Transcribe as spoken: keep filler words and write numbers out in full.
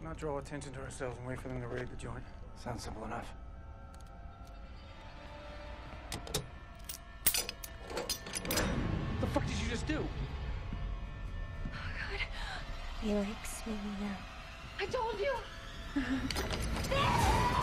not draw attention to ourselves and wait for them to raid the joint. Sounds simple enough. What the fuck did you just do? Oh, God. He likes me now. I told you!